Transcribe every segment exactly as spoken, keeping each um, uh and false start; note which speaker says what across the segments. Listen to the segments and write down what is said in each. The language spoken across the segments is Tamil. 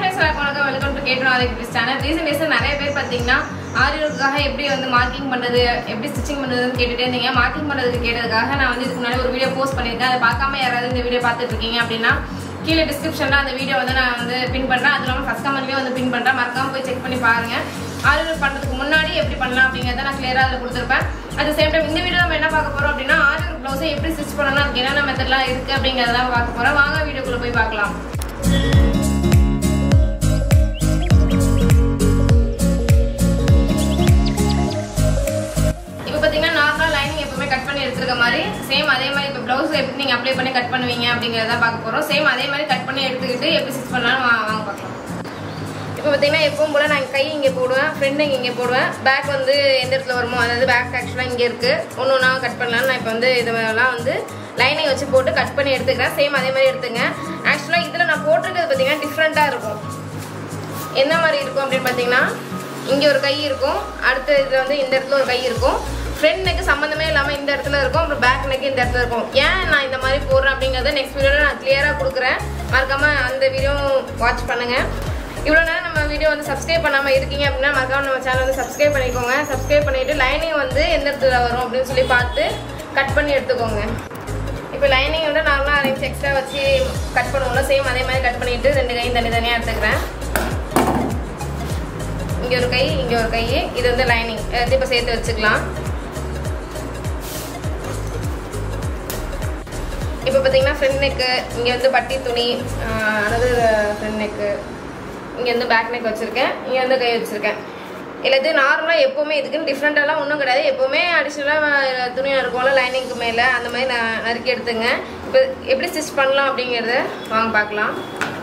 Speaker 1: friends, welcome to Aari Work channel. Recent days நிறைய பேர் பாத்தீங்கன்னா ஆரி வர்க்காக எப்படி வந்து மார்க்கிங் பண்றது, எப்படி ஸ்டிச்சிங் பண்றதுன்னு கேட்டுட்டே இருந்தீங்க. மார்க்கிங் பண்றதுக்கு கேட்டதுக்காக நான் வந்து இதுக்கு முன்னாடி ஒரு வீடியோ போஸ்ட் பண்ணிருக்கேன். அதை பார்க்காம யாராவது இந்த வீடியோ பார்த்துட்டு இருக்கீங்க அப்படின்னா கீழே டிஸ்கிரிப்ஷன்ல அந்த வீடியோ வந்து நான் வந்து பின் பண்றேன். அது இல்லாம ஃபர்ஸ்ட் கமெண்ட்லயே வந்து பின் பண்றேன். மறக்காம போய் செக் பண்ணி பாருங்க. ஆரி வர்க் பண்றதுக்கு முன்னாடி எப்படி பண்ணலாம் அப்படிங்கறத நான் கிளியரா அதுல கொடுத்திருப்பேன். அட் தி சேம் டைம் இந்த வீடியோ நம்ம என்ன பார்க்க போறோம் அப்படின்னா ஆரி வர்க் ப்ளவுஸை எப்படி ஸ்டிச் பண்ணனும், அதுக்கு என்னென்ன மெத்தட்லாம் இருக்கு அப்படிங்கறத பார்க்க போறோம். வாங்க வீடியோக்குள்ள போய் பார்க்கலாம். சேம் அதே மாதிரி இப்போ ப்ளவுஸ் எப்படி நீங்கள் அப்ளை பண்ணி கட் பண்ணுவீங்க அப்படிங்கிறத பார்க்க போகிறோம். சேம் அதே மாதிரி கட் பண்ணி எடுத்துக்கிட்டு எப்படி ஸ்டிச் பண்ணலாம்னு வாங்க பார்க்கலாம். இப்போ பார்த்தீங்கன்னா எப்பவும் போல் நான் கை இங்கே போடுவேன், ஃப்ரெண்டு இங்கே போடுவேன், பேக் வந்து எந்த இடத்துல வருமோ, அதாவது பேக் ஆக்சுவலாக இங்கே இருக்குது, ஒன்று ஒன்றா கட் பண்ணலாம்னு நான் இப்போ வந்து இதெல்லாம் வந்து லைனிங் வச்சு போட்டு கட் பண்ணி எடுத்துக்கிறேன். சேம் அதே மாதிரி எடுத்துங்க. ஆக்சுவலாக இதில் நான் போட்டிருக்கிறது பார்த்தீங்கன்னா டிஃப்ரெண்ட்டாக இருக்கும். என்ன மாதிரி இருக்கும் அப்படின்னு பார்த்தீங்கன்னா இங்கே ஒரு கை இருக்கும், அடுத்த இதில் வந்து இந்த இடத்துல ஒரு கை இருக்கும், ஃப்ரண்ட் நெக்கு சம்மந்தமே இல்லாமல் இந்த இடத்துல இருக்கும், அப்புறம் பேக் நெக்கு இந்த இடத்துல இருக்கும். ஏன் நான் இந்த மாதிரி போடுறேன் அப்படிங்கிறத நெக்ஸ்ட் வீடியோவில் நான் கிளியராக கொடுக்குறேன். மறக்காமல் அந்த வீடியோ வாட்ச் பண்ணுங்கள். இவ்வளோ நேரம் நம்ம வீடியோ வந்து சப்ஸ்கிரைப் பண்ணாமல் இருக்கீங்க அப்படின்னா மறக்காம நம்ம சேனல் வந்து சப்ஸ்கிரைப் பண்ணிக்கோங்க. சப்ஸ்கிரைப் பண்ணிவிட்டு லைனிங் வந்து எந்த இடத்துல வரும் அப்படின்னு சொல்லி பார்த்து கட் பண்ணி எடுத்துக்கோங்க. இப்போ லைனிங் வந்து நார்மலாக அரேஞ்ச் எக்ஸ்ட்ரா வச்சு கட் பண்ணுவோம்ல, சேம் அதே மாதிரி கட் பண்ணிவிட்டு ரெண்டு கையும் தனி தனியாக எடுத்துக்கிறேன். இங்கே ஒரு கை, இங்கே ஒரு கை, இது வந்து லைனிங் எடுத்து இப்போ சேர்த்து வச்சுக்கலாம். இப்போ பார்த்தீங்கன்னா ஃப்ரண்ட் நெக்கு, இங்கே வந்து பட்டி துணி, அதாவது ஃப்ரண்ட் நெக்கு, இங்கே வந்து பேக் நெக் வச்சுருக்கேன், இங்கே வந்து கை வச்சுருக்கேன். எல்லாத்தையும் நார்மலாக எப்போவுமே இதுக்குன்னு டிஃப்ரெண்ட்டாலாம் ஒன்றும் கிடையாது. எப்போவுமே அடிஷ்னலாக துணி இருக்கும்ல லைனிங்க்கு மேலே, அந்த மாதிரி நான் நறுக்கி எடுத்துங்க. இப்போ எப்படி ஸ்டிச் பண்ணலாம் அப்படிங்கிறத வாங்க பார்க்கலாம்.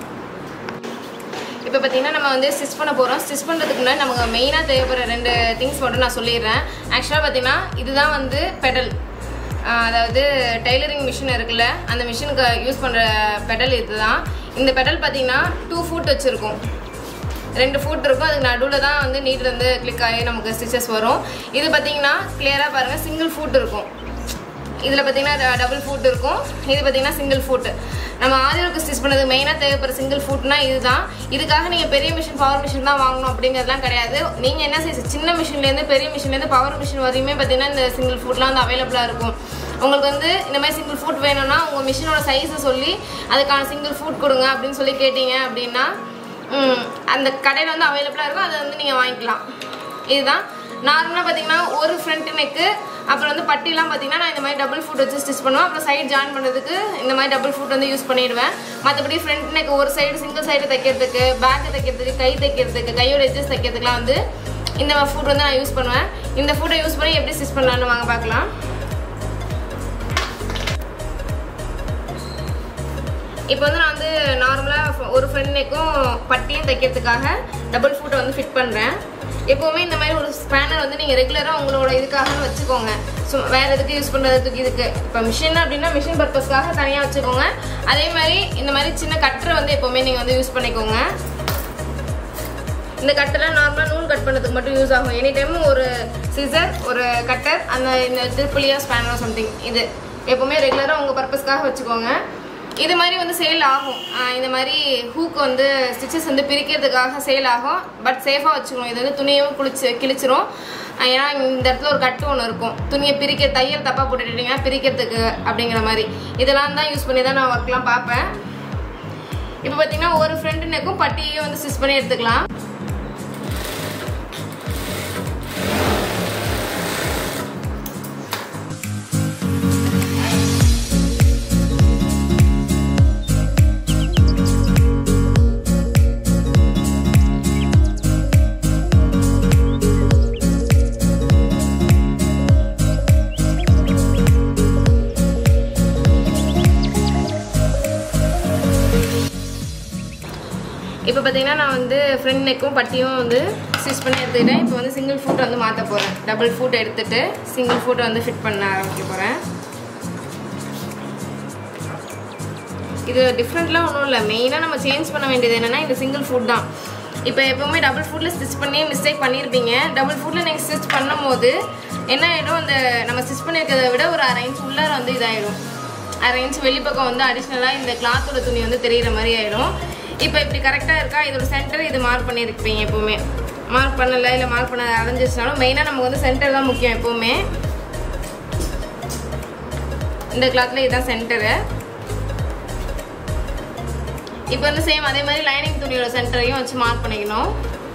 Speaker 1: இப்போ பார்த்தீங்கன்னா நம்ம வந்து ஸ்டிச் பண்ண போகிறோம். ஸ்டிச் பண்ணுறதுக்கு முன்னாடி நமக்கு மெயினாக தேவைப்படுற ரெண்டு திங்ஸ் மட்டும் நான் சொல்லிடுறேன். ஆக்சுவலாக பார்த்தீங்கன்னா இதுதான் வந்து பெடல், அதாவது டெய்லரிங் மிஷின் இருக்குல்ல, அந்த மிஷினுக்கு யூஸ் பண்ணுற பெடல் இதுதான். இந்த பெடல் பார்த்தீங்கன்னா டூ ஃபுட் வச்சுருக்கோம், ரெண்டு ஃபுட் இருக்கும். அதுக்கு நடுவில் தான் வந்து நீட்டில் வந்து கிளிக் ஆகி நமக்கு ஸ்டிச்சஸ் வரும். இது பார்த்தீங்கன்னா கிளியராக பாருங்கள், சிங்கிள் ஃபுட் இருக்கும். இதில் பார்த்தீங்கன்னா டபுள் ஃபுட் இருக்கும், இது பார்த்தீங்கன்னா சிங்கிள் ஃபுட். நம்ம ஆரி வர்க் ஸ்டிச் பண்ணது மெயினாக தேவைப்படுற சிங்கிள் ஃபுட்னா இதுதான். இதுக்காக நீங்கள் பெரிய மிஷின் பவர் மிஷின் தான் வாங்கணும் அப்படிங்கிறதுலாம் கிடையாது. நீங்கள் என்ன செய்ய, சின்ன மிஷின்லேருந்து பெரிய மிஷின்லேருந்து பவர் மிஷின் வரையுமே பார்த்தீங்கன்னா இந்த சிங்கிள் ஃபுட்லாம் வந்து அவைலபிளாக இருக்கும். உங்களுக்கு வந்து இந்த மாதிரி சிங்கிள் ஃபுட் வேணும்னா உங்கள் மிஷினோட சைஸை சொல்லி அதுக்கான சிங்கிள் ஃபுட் கொடுங்க அப்படின்னு சொல்லி கேட்டிங்க அப்படின்னா அந்த கடையில் வந்து அவைலபிளாக இருக்கும், அதை வந்து நீங்கள் வாங்கிக்கலாம். இதுதான் நார்மலாக பார்த்தீங்கன்னா ஒரு ஃப்ரண்ட் நெக்கு, அப்புறம் வந்து பட்டிலாம் பார்த்தீங்கன்னா நான் இந்த மாதிரி டபுள் ஃபுட் வச்சு ஸ்டிச் பண்ணுவேன். அப்புறம் சைடு ஜாயின் பண்ணுறதுக்கு இந்த மாதிரி டபுள் ஃபுட் வந்து யூஸ் பண்ணிடுவேன். மற்றபடி ஃப்ரண்ட் நெக் ஒரு சைடு சிங்கிள் சைடு தைக்கிறதுக்கு, பேக்கு தைக்கிறதுக்கு, கை தைக்கிறதுக்கு, கையோட எட்ஜஸ் தைக்கிறதுக்குலாம் வந்து இந்த ஃபுட் வந்து நான் யூஸ் பண்ணுவேன். இந்த ஃபுட்டை யூஸ் பண்ணி எப்படி ஸ்டிச் பண்ணலான்னு வாங்க பார்க்கலாம். இப்போ வந்து நான் வந்து நார்மலாக ஒரு ஃப்ரண்ட் நெக்கும் பட்டியும் தைக்கிறதுக்காக டபுள் ஃபுட்டை வந்து ஃபிட் பண்ணுறேன். எப்போவுமே இந்த மாதிரி ஒரு ஸ்பேனர் வந்து நீங்கள் ரெகுலராக உங்களோட இதுக்காக வச்சுக்கோங்க. ஸோ வேறு எதுக்கு யூஸ் பண்ணுறதுக்கு இதுக்கு இப்போ மிஷின் அப்படின்னா மிஷின் பர்பஸ்க்காக தனியாக வச்சுக்கோங்க. அதே மாதிரி இந்த மாதிரி சின்ன கட்டரை வந்து எப்போவுமே நீங்கள் வந்து யூஸ் பண்ணிக்கோங்க. இந்த கட்டரை நார்மலாக நூல் கட் பண்ணுறதுக்கு மட்டும் யூஸ் ஆகும். எனி டைமும் ஒரு சிசர், ஒரு கட்டர், அந்த இந்த திருப்புலியா ஸ்பேனரோ சம்திங், இது எப்போவுமே ரெகுலராக உங்கள் பர்பஸ்க்காக வச்சுக்கோங்க. இது மாதிரி வந்து சேல் ஆகும். இந்த மாதிரி ஹூக் வந்து ஸ்டிச்சஸ் வந்து பிரிக்கிறதுக்காக சேல் ஆகும். பட் சேஃபாக வச்சுக்கணும். இது வந்து துணியவும் குளிச்சு கிழிச்சிரும். ஏன்னா இந்த இடத்துல ஒரு கட்டு ஒன்று இருக்கும், துணியை பிரிக்க, தையல் தப்பாக போட்டுட்டிங்கன்னா பிரிக்கிறதுக்கு அப்படிங்கிற மாதிரி. இதெல்லாம் தான் யூஸ் பண்ணி தான் நான் ஒர்க்லாம் பார்ப்பேன். இப்போ பார்த்தீங்கன்னா ஒரு ஃப்ரண்ட் நெக்கும் பட்டியையும் வந்து ஸ்டிச் பண்ணி எடுத்துக்கலாம். இப்போ பார்த்தீங்கன்னா நான் வந்து ஃப்ரண்ட் நெக்கும் பட்டியும் வந்து ஸ்டிச் பண்ணி எடுத்துக்கிட்டேன். இப்போ வந்து சிங்கிள் ஃபுட் வந்து மாற்ற போகிறேன். டபுள் ஃபுட் எடுத்துகிட்டு சிங்கிள் ஃபுட்டை வந்து ஃபிட் பண்ண ஆரம்பிக்க போகிறேன். இது டிஃப்ரெண்ட்லாம் ஒன்றும் இல்லை. மெயினாக நம்ம சேஞ்ச் பண்ண வேண்டியது என்னென்னா இந்த சிங்கிள் ஃபுட் தான். இப்போ எப்போவுமே டபுள் ஃபுட்டில் ஸ்டிச் பண்ணி மிஸ்டேக் பண்ணியிருப்பீங்க. டபுள் ஃபுட்டில் நீங்கள் ஸ்டிச் பண்ணும் போது என்ன ஆகிடும், அந்த நம்ம ஸ்டிச் பண்ணியிருக்கிறத விட ஒரு அரை இன்ச் உள்ளார வந்து இதாகிடும். அரை இன்ச் வெளிப்பக்கம் வந்து அடிஷ்னலாக இந்த கிளாத்தோட துணி வந்து தெரிகிற மாதிரி ஆகிடும். இப்போ இப்படி கரெக்டாக இருக்கா, இதோட சென்டர் இது மார்க் பண்ணியிருப்பீங்க. எப்போவுமே மார்க் பண்ணலை இல்லை மார்க் பண்ண அடைஞ்சிச்சுனாலும் மெயினாக நமக்கு வந்து சென்டர் தான் முக்கியம். எப்போவுமே இந்த கிளாத்தில் இதுதான் சென்டரு. இப்போ வந்து சேம் அதே மாதிரி லைனிங் துணியோட சென்டரையும் வச்சு மார்க் பண்ணிக்கணும்.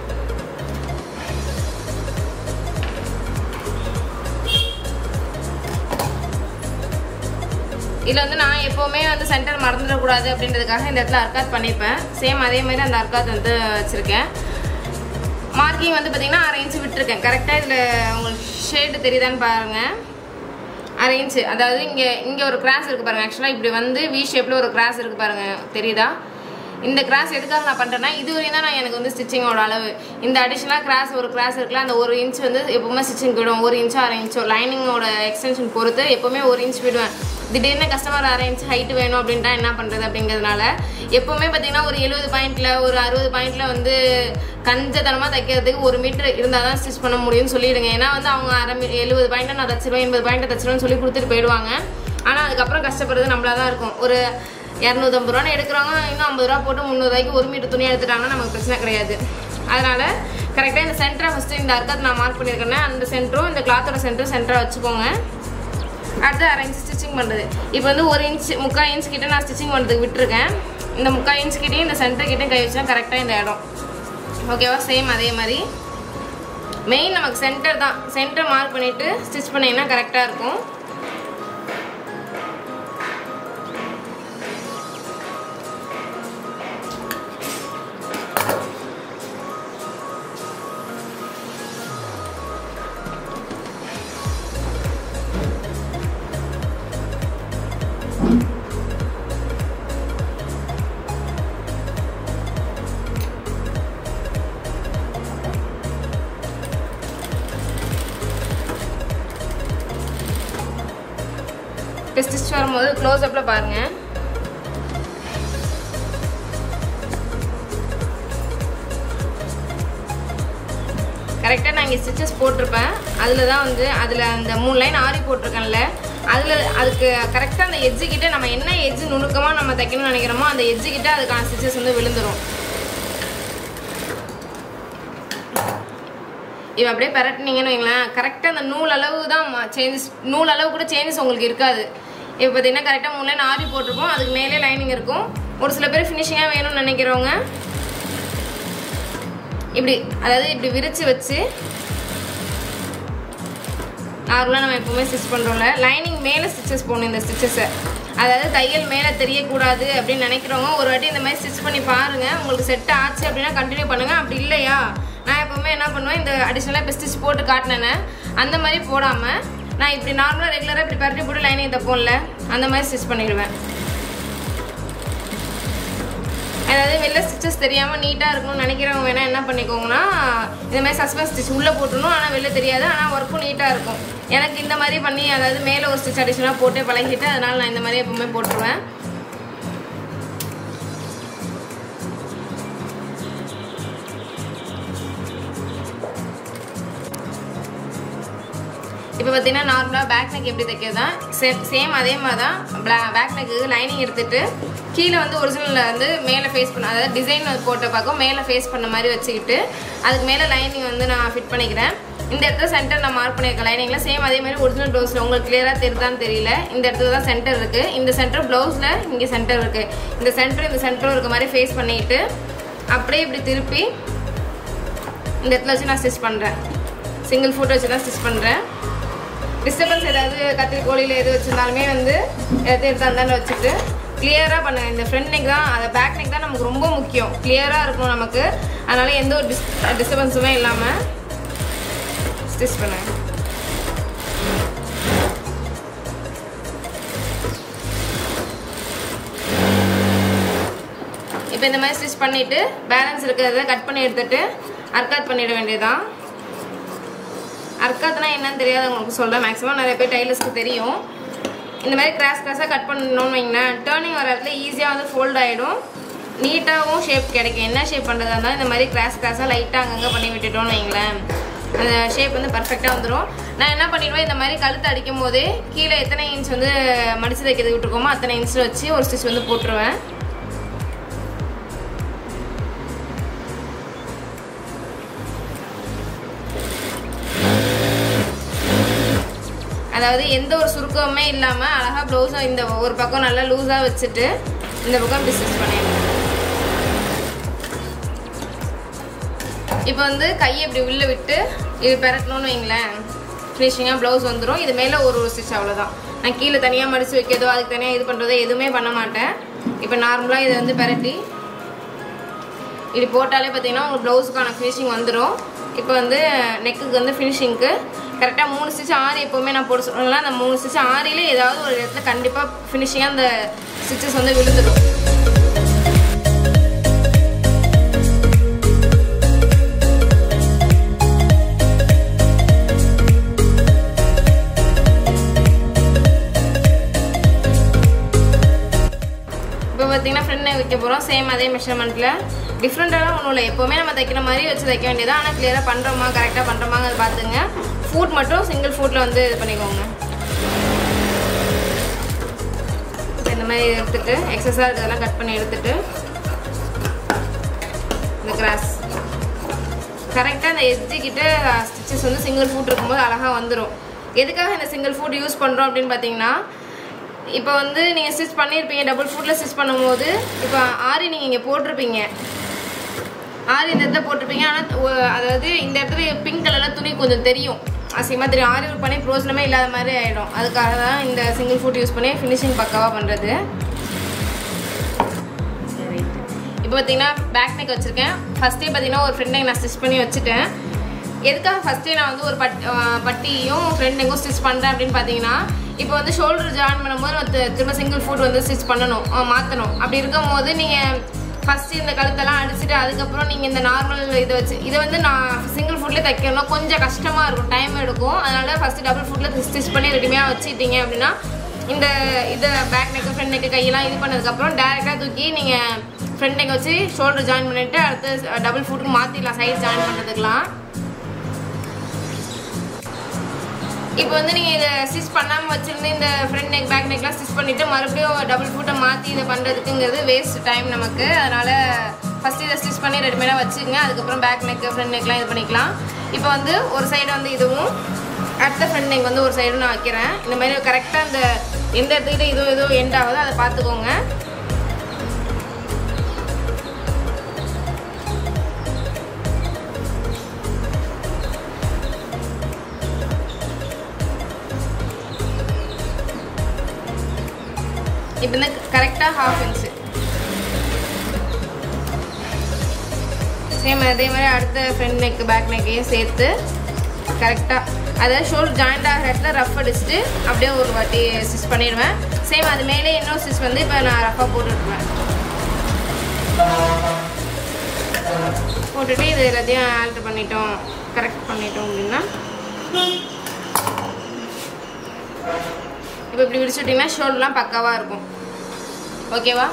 Speaker 1: இதில் வந்து நான் எப்போவுமே வந்து சென்டர் மறந்துடக்கூடாது அப்படின்றதுக்காக இந்த இடத்துல அர்க்காத் பண்ணிப்பேன். சேம் அதே மாதிரி அந்த அர்க்காத் வந்து வச்சுருக்கேன். மார்க்கிங் வந்து பார்த்திங்கன்னா அரை இன்ச்சு விட்டுருக்கேன். கரெக்டாக இதில் உங்களுக்கு ஷேடு தெரியுதான்னு பாருங்கள். அரை இன்ச்சு, அதாவது இங்கே இங்கே ஒரு கிராஸ் இருக்குது பாருங்கள். ஆக்சுவலாக இப்படி வந்து வி ஷேப்பில் ஒரு கிராஸ் இருக்குது பாருங்கள், தெரியுதா? இந்த கிராஸ் எதுக்காக நான் பண்ணுறேன்னா, இது வரையும் தான் நான் எனக்கு வந்து ஸ்டிச்சிங்கோட அளவு. இந்த அடிஷ்னலாக கிராஸ் ஒரு கிராஸ் இருக்குல்ல, அந்த ஒரு இன்ச் வந்து எப்போவுமே ஸ்டிச்சிங் விடுவோம். ஒரு இன்ச்சோ அரை இன்ச்சோ லைனிங்கோட எக்ஸ்டென்ஷன் பொறுத்து எப்போவுமே ஒரு இன்ச் விடுவேன். திடீர்னு கஸ்டமர் அரை இன்ச் ஹைட் வேணும் அப்படின்ட்டா என்ன பண்ணுறது அப்படிங்கிறதுனால எப்போவுமே பார்த்தீங்கன்னா ஒரு எழுபது பாயிண்டில் ஒரு அறுபது பாயிண்டில் வந்து கஞ்சத்தனமாக தைக்கிறதுக்கு ஒரு மீட்டர் இருந்தால் தான் ஸ்டிச் பண்ண முடியும்னு சொல்லிவிடுங்க. ஏன்னா வந்து அவங்க அரை மீ எழுபது பாயிண்ட்டை நான் தச்சிருவேன், எண்பது பாயிண்ட்டை தச்சிருவேன்னு சொல்லி கொடுத்துட்டு போயிடுவாங்க. ஆனால் அதுக்கப்புறம் கஷ்டப்படுறது நம்மளாக தான் இருக்கும். ஒரு இரநூத்தம்பது ரூபான்னு எடுக்கிறவங்க இன்னும் ஐம்பது ரூபா போட்டு முந்நூறுவாய்க்கு ஒரு மீட்டர் துணி எடுத்துட்டாங்கன்னா நமக்கு பிரச்சனை கிடையாது. அதனால் கரெக்டாக இந்த சென்டரை ஃபஸ்ட்டு இந்த அர்க்காத் நான் மார்க் பண்ணியிருக்கேன்னா அந்த சென்டரும் இந்த கிளாத்தோட சென்டரும் சென்டராக வச்சுக்கோங்க. அடுத்து அரை இன்ச் ஸ்டிச்சிங் பண்ணுறது. இப்போ வந்து ஒரு இன்ச் முக்கால் இன்ச் கிட்டே நான் ஸ்டிச்சிங் பண்ணுறதுக்கு விட்டுருக்கேன். இந்த முக்கால் இன்ச் கிட்டேயும் இந்த சென்டர் கிட்டே கை வச்சுனா கரெக்டாக இந்த இடம் ஓகேவா? சேம் அதே மாதிரி மெயின் நமக்கு சென்டர் தான். சென்டர் மார்க் பண்ணிவிட்டு ஸ்டிச் பண்ணிங்கன்னா கரெக்டாக இருக்கும். ஸ்டிச் வரும்போது க்ளோஸ் அப்ல பாருங்க. கரெக்டாக நான் இங்கே ஸ்டிச்சஸ் போட்டிருப்பேன். அதில் தான் வந்து அதில் அந்த மூணு லைன் ஆரி போட்டிருக்கேன்ல, அதில் அதுக்கு கரெக்டாக அந்த எட்ஜு கிட்டே நம்ம என்ன எட்ஜு நுணுக்கமாக நம்ம தைக்கணும்னு நினைக்கிறோமோ அந்த எட்ஜு கிட்டே அதுக்கான ஸ்டிச்சஸ் வந்து விழுந்துடும். இப்போ அப்படியே பரட்டினீங்கன்னு வைங்களேன், கரெக்டாக அந்த நூல் அளவு தான் சேஞ்சஸ், நூல் அளவு கூட சேஞ்சஸ் உங்களுக்கு இருக்காது. இப்போ பார்த்தீங்கன்னா கரெக்டாக மூணு லைன் ஆரி போட்டிருப்போம், அதுக்கு மேலே லைனிங் இருக்கும். ஒரு சில பேர் ஃபினிஷிங்காக வேணும்னு நினைக்கிறவங்க இப்படி, அதாவது இப்படி விரித்து வச்சு நார்மலாக நம்ம எப்போவுமே ஸ்டிச் பண்ணுறோம்ல, லைனிங் மேலே ஸ்டிச்சஸ் போடணும். இந்த ஸ்டிச்சஸை அதாவது தையல் மேலே தெரியக்கூடாது அப்படின்னு நினைக்கிறவங்க ஒரு வாட்டி இந்த மாதிரி ஸ்டிச் பண்ணி பாருங்கள். உங்களுக்கு செட் ஆச்சு அப்படின்னா கண்டினியூ பண்ணுங்கள். அப்படி இல்லையா, நான் எப்போவுமே என்ன பண்ணுவேன், இந்த அடிஷ்னலாக இப்போ ஸ்டிச் போட்டு காட்டினேன்னு அந்த மாதிரி போடாமல் நான் இப்படி நார்மலாக ரெகுலராக இப்படி பரட்டி போட்டு லைனிங் தைப்போம்ல அந்த மாதிரி ஸ்டிச் பண்ணிவிடுவேன். அதாவது வெளில ஸ்டிச்சஸ் தெரியாமல் நீட்டாக இருக்கணும்னு நினைக்கிறவங்க வேணால் என்ன பண்ணிக்கோங்கன்னா இந்த மாதிரி சஸ்பென்ஸ் ஸ்டிச் உள்ளே போட்டுணும். ஆனால் வெளில தெரியாது, ஆனால் ஒர்க்கும் நீட்டாக இருக்கும். எனக்கு இந்த மாதிரி பண்ணி அதாவது மேலே ஒரு ஸ்டிச் அடிஷனாக போட்டு பழகிட்டு அதனால் நான் இந்த மாதிரி எப்பவுமே போட்டுருவேன். இப்போ பார்த்தீங்கன்னா நார்மலாக பேக் நெக் எப்படி தைக்கிறது தான் சேம் சேம் அதே மாதிரி தான். பேக் நெக்கு லைனிங் எடுத்துகிட்டு கீழே வந்து ஒரிஜினலில் வந்து மேலே ஃபேஸ் பண்ண, அதாவது டிசைன் போட்ட பார்க்க மேலே ஃபேஸ் பண்ண மாதிரி வச்சுக்கிட்டு அதுக்கு மேலே லைனிங் வந்து நான் ஃபிட் பண்ணிக்கிறேன். இந்த இடத்துல சென்டர் நான் மார்க் பண்ணியிருக்கேன் லைனிங்கில். சேம் அதே மாதிரி ஒரிஜினல் ப்ளவுஸில் உங்களுக்கு கிளியராக தெரியுதான்னு தெரியல, இந்த இடத்துல தான் சென்டர் இருக்குது. இந்த சென்டர் ப்ளவுஸில் இங்கே சென்டர் இருக்குது. இந்த சென்டர் இந்த சென்டரும் இருக்க மாதிரி ஃபேஸ் பண்ணிக்கிட்டு அப்படியே இப்படி திருப்பி இந்த இடத்துல வச்சு நான் ஸ்டிச் பண்ணுறேன். சிங்கிள் ஃபுட் வச்சு தான் ஸ்டிச் பண்ணுறேன். டிஸ்டர்பன்ஸ் ஏதாவது கத்திரிக்கோழியில் எது வச்சுருந்தாலுமே வந்து எதாவது எடுத்து அந்தாண்ட வச்சுட்டு கிளியராக பண்ணுங்கள். இந்த ஃப்ரண்ட் நெக் தான், அதை பேக் நெக் தான் நமக்கு ரொம்ப முக்கியம். கிளியராக இருக்கணும் நமக்கு. அதனால் எந்த ஒரு டிஸ் டிஸ்டர்பன்ஸுமே இல்லாமல் ஸ்டிச் பண்ணுங்க. இப்போ இந்த மாதிரி ஸ்டிச் பண்ணிவிட்டு பேலன்ஸ் இருக்கிறத கட் பண்ணி எடுத்துகிட்டு அர்க்காத் பண்ணிட வேண்டியதுதான். அர்க்காத்னா என்னன்னு தெரியாது உங்களுக்கு சொல்கிறேன். மேக்ஸிமம் நிறைய பேர் டைலர்ஸ்க்கு தெரியும். இந்த மாதிரி கிராஸ் கிராஸாக கட் பண்ணணும்னு வைங்களேன், டேர்னிங் வர இடத்துல ஈஸியாக வந்து ஃபோல்ட் ஆகிடும், நீட்டாகவும் ஷேப் கிடைக்கும். என்ன ஷேப் பண்ணுறதா இருந்தாலும் இந்த மாதிரி கிராஸ் கிராஸாக லைட்டாக அங்கங்கே பண்ணி விட்டுட்டோம்னு வைங்களேன், அந்த ஷேப் வந்து பர்ஃபெக்டாக வந்துடும். நான் என்ன பண்ணிடுவேன், இந்த மாதிரி கழுத்து அடிக்கும் போதே கீழே எத்தனை இன்ச் வந்து மடித்து தைக்கிறது விட்டுருக்கோமோ அத்தனை இன்ச்சில் வச்சு ஒரு ஸ்டிச் வந்து போட்டுருவேன். அதாவது எந்த ஒரு சுருக்கமே இல்லாமல் அழகாக ப்ளவுஸை இந்த ஒரு பக்கம் நல்லா லூஸாக வச்சுட்டு இந்த பக்கம் இப்படி ஸ்டிச் பண்ணிடணும். இப்போ வந்து கையை இப்படி உள்ளே விட்டு இது பெரட்டணும்னு வைங்களேன், ஃபினிஷிங்காக ப்ளவுஸ் வந்துடும். இது மேலே ஒரு ஒரு ஸ்டிச் அவ்வளோதான். நான் கீழே தனியாக மடித்து வைக்கிறதோ அதுக்கு தனியாக இது பண்ணுறதோ எதுவுமே பண்ண மாட்டேன். இப்போ நார்மலாக இதை வந்து பெரட்டி இப்படி போட்டாலே பார்த்தீங்கன்னா உங்களுக்கு ப்ளவுஸுக்கான ஃபினிஷிங் வந்துடும். இப்போ வந்து நெக்குக்கு வந்து ஃபினிஷிங்க்கு கரெக்டாக மூணு ஸ்டிச் ஆரி எப்போவுமே நான் போட்டு சொல்லலாம். அந்த மூணு ஸ்டிச் ஆரியில் ஏதாவது ஒரு இடத்துல கண்டிப்பாக ஃபினிஷிங்காக அந்த ஸ்டிச்சஸ் வந்து விழுந்துடும். இப்போ பார்த்தீங்கன்னா ஃப்ரண்ட் நெக் வைக்க போகிறோம். சேம் அதே மெஷர்மெண்ட்டில், டிஃப்ரெண்ட்டாலாம் ஒன்றும் இல்லை. எப்போவுமே நம்ம தைக்கிற மாதிரி வச்சு தைக்க வேண்டியதான். ஆனால் கிளியராக பண்ணுறோமா கரெக்டாக பண்ணுறோமாங்க அதை பார்த்துங்க. ஃபுட் மட்டும் சிங்கிள் ஃபுட்டில் வந்து இது பண்ணிக்கோங்க. இந்த மாதிரி எடுத்துட்டு எக்ஸஸாக இருக்கிறதெல்லாம் கட் பண்ணி எடுத்துட்டு இந்த கிராஸ் கரெக்டாக அந்த எட்ஜுக்கிட்ட ஸ்டிச்சஸ் வந்து சிங்கிள் ஃபுட் இருக்கும்போது அழகாக வந்துடும். எதுக்காக இந்த சிங்கிள் ஃபுட் யூஸ் பண்ணுறோம் அப்படின்னு பார்த்தீங்கன்னா, இப்போ வந்து நீங்கள் ஸ்டிச் பண்ணியிருப்பீங்க, டபுள் ஃபுட்டில் ஸ்டிச் பண்ணும்போது இப்போ ஆரி நீங்கள் இங்கே போட்டிருப்பீங்க, ஆரி இந்த இடத்துல போட்டிருப்பீங்க. ஆனால் அதாவது இந்த இடத்துல பிங்க் கலரில் துணி கொஞ்சம் தெரியும், அசிங்கமாக தெரியும். ஆரி ஒர்க் பண்ணி ப்ரோஜனமே இல்லாத மாதிரி ஆகிடும். அதுக்காக தான் இந்த சிங்கிள் ஃபுட் யூஸ் பண்ணி ஃபினிஷிங் பக்காவாக பண்ணுறது. சரி, இப்போ பார்த்தீங்கன்னா பேக் நெக் வச்சுருக்கேன். ஃபஸ்ட்டே பார்த்தீங்கன்னா ஒரு ஃப்ரண்ட் நெக் நான் ஸ்டிச் பண்ணி வச்சுட்டேன். எதுக்காக ஃபஸ்ட்டே நான் வந்து ஒரு பட் பட்டியும் ஃப்ரண்ட் நெக்கும் ஸ்டிச் பண்ணுறேன் அப்படின்னு பார்த்தீங்கன்னா, இப்போ வந்து ஷோல்டர் ஜாயின் பண்ணும்போது வந்து திரும்ப சிங்கிள் ஃபுட் வந்து ஸ்டிச் பண்ணணும், மாற்றணும். அப்படி இருக்கும் போது நீங்கள் ஃபஸ்ட்டு இந்த கழுத்தெல்லாம் அடிச்சுட்டு அதுக்கப்புறம் நீங்கள் இந்த நார்மல் இதை வச்சு இதை வந்து நான் சிங்கிள் ஃபுட்லேயே தைக்கணும் கொஞ்சம் கஷ்டமாக இருக்கும், டைம் எடுக்கும். அதனால் ஃபஸ்ட்டு டபுள் ஃபுட்டில் ஸ்டிச் பண்ணி ரெடிமையாக வச்சுட்டீங்க அப்படின்னா இந்த இதை பேக் நெக்கு ஃப்ரண்ட் நெக்கு கையெல்லாம் இது பண்ணதுக்கப்புறம் டேரெக்டாக தூக்கி நீங்கள் ஃப்ரண்ட் நெக் வச்சு ஷோல்டர் ஜாயின் பண்ணிவிட்டு அடுத்து டபுள் ஃபுட்டுக்கு மாற்றிடலாம் சைட் ஜாயின் பண்ணுறதுக்கெலாம். இப்போ வந்து நீங்கள் இதை ஸ்டிச் பண்ணாமல் வச்சுருந்து இந்த ஃப்ரண்ட் நெக் பேக் நெக்லாம் ஸ்டிச் பண்ணிவிட்டு மறுபடியும் டபுள் ஃபுட்டை மாற்றி இதை பண்ணுறதுக்குங்கிறது வேஸ்ட் டைம் நமக்கு. அதனால் ஃபஸ்ட்டு இதை ஸ்டிச் பண்ணி ரெடிமேடாக வச்சுக்கோங்க. அதுக்கப்புறம் பேக் நெக்கு ஃப்ரண்ட் நெக்லாம் இது பண்ணிக்கலாம். இப்போ வந்து ஒரு சைடு வந்து இதுவும் அடுத்த ஃப்ரண்ட் நெக் வந்து ஒரு சைடும் நான் வைக்கிறேன். இந்த மாதிரி கரெக்டாக இந்த எந்த இடத்துக்கிட்ட இதுவும் இதுவும் எண்ட் ஆகுதோ அதை பார்த்துக்கோங்க. இப்போ வந்து கரெக்டாக ஹாஃப் இன்ச்சு சேம் அதே மாதிரி அடுத்த ஃப்ரண்ட் நெக்கு பேக் நெக்கையும் சேர்த்து கரெக்டாக அதாவது ஷோல்டர் ஜாயிண்ட் ஆகிற இடத்துல ரஃப் அடிச்சுட்டு அப்படியே ஒரு வாட்டி ஸ்டிச் பண்ணிடுவேன். சேம் அது மேலே இன்னொரு ஸ்டிச் வந்து இப்போ நான் ரஃபாக போட்டுவிட்டுருவேன். போட்டுட்டு இது எல்லாத்தையும் ஆல்ட்ரு பண்ணிட்டோம் கரெக்ட் பண்ணிட்டோம் அப்படின்னா இப்போ இப்படி விரிச்சுட்டிங்கன்னா ஷோல்டர்லாம் பக்காவாக இருக்கும். ஓகேவா?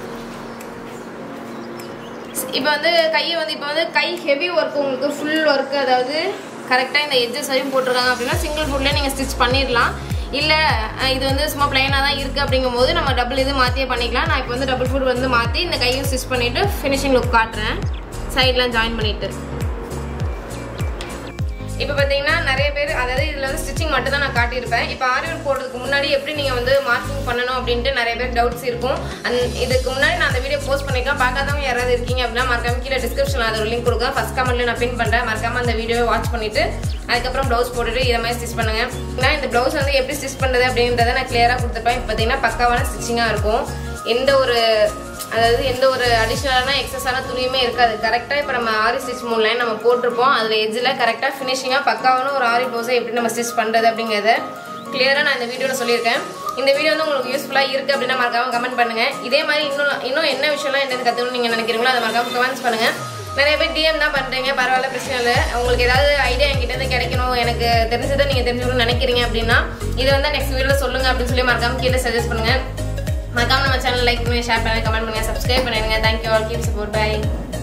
Speaker 1: இப்போ வந்து கையை வந்து இப்போ வந்து கை ஹெவி ஒர்க் உங்களுக்கு ஃபுல் ஒர்க்கு அதாவது கரெக்டாக இந்த எட்ஜஸ் வரையும் போட்டிருக்காங்க அப்படின்னா சிங்கிள் ஃபுட்லேயே நீங்கள் ஸ்டிச் பண்ணிடலாம். இல்லை இது வந்து சும்மா பிளைனாக தான் இருக்குது அப்படிங்கும் போது நம்ம டபுள் இது மாற்றியே பண்ணிக்கலாம். நான் இப்போ வந்து டபுள் ஃபுட் வந்து மாற்றி இந்த கையும் ஸ்டிச் பண்ணிவிட்டு ஃபினிஷிங் லுக் காட்டுறேன். சைட்லாம் ஜாயின் பண்ணிவிட்டு இப்போ பார்த்தீங்கன்னா நிறைய பேர் அதாவது இதில் வந்து ஸ்டிச்சிங் மட்டும் தான் நான் காட்டியிருப்பேன். இப்போ ஆரி ஒர்க் போடுறதுக்கு முன்னாடி எப்படி நீங்கள் வந்து மார்க்கிங் பண்ணணும் அப்படின்ட்டு நிறைய பேர் டவுட்ஸ் இருக்கும். அந் இதுக்கு முன்னாடி நான் அந்த வீடியோ போஸ்ட் பண்ணிக்கலாம். பார்க்காதவங்க யாராவது இருக்கீங்க அப்படின்னா மறக்காம கீழே டிஸ்கிரிப்ஷனில் அதை ஒரு லிங்க் கொடுக்குறேன். ஃபஸ்ட் கமெண்ட்ல நான் பின் பண்ணுறேன். மறக்காம அந்த வீடியோவை வாட்ச் பண்ணிட்டு அதுக்கப்புறம் ப்ளவுஸ் போட்டுட்டு இதை மாதிரி ஸ்டிச் பண்ணுங்க. நான் இந்த ப்ளவுஸ் வந்து எப்படி ஸ்டிச் பண்ணுறது அப்படின்றத நான் கிளியராக கொடுத்துருப்பேன். இப்போ பார்த்தீங்கன்னா பக்காவான ஸ்டிச்சிங்காக இருக்கும். எந்த ஒரு அதாவது எந்த ஒரு அடிஷ்னலான எக்ஸஸான துணியுமே இருக்காது. கரெக்டாக இப்போ நம்ம ஆரி ஸ்டிச் மூணு லைன் நம்ம போட்டிருப்போம். அதில் எஜ்ஜில் கரெக்டாக ஃபினிஷிங்காக பக்காவான ஒரு ஆரி ப்ளவுஸை எப்படி நம்ம ஸ்டிச் பண்ணுறது அப்படிங்கிறத கிளியராக நான் இந்த வீடியோவில் சொல்லியிருக்கேன். இந்த வீடியோ வந்து உங்களுக்கு யூஸ்ஃபுல்லாக இருக்குது அப்படின்னா மறக்காம கமெண்ட் பண்ணுங்கள். இதே மாதிரி இன்னும் இன்னும் என்ன விஷயம்லாம் என்னென்னு கற்றுக்கணும்னு நீங்கள் நினைக்கிறீங்களோ அதை மறக்காம கமெண்ட்ஸ் பண்ணுங்கள். நிறைய பேர் டிஎம் தான் பண்ணுறீங்க, பரவாயில்ல, பிரச்சனை இல்லை. உங்களுக்கு ஏதாவது ஐடியா என்கிட்ட இருந்து கிடைக்கணும், எனக்கு தெரிஞ்சதை நீங்கள் தெரிஞ்சுக்கணும்னு நினைக்கிறீங்க அப்படின்னா இதை வந்து நெக்ஸ்ட் வீடியோவில் சொல்லுங்கள் அப்படின்னு சொல்லி மறக்காம கீழே சஜஸ்ட் பண்ணுங்கள். மறக்காம நம்ம சேனல் லைக் பண்ணி ஷேர் பண்ணுங்க, கமெண்ட் பண்ணுங்க, சப்ஸ்கிரைப் பண்ணிடுங்க. Thank you all, keep support, by.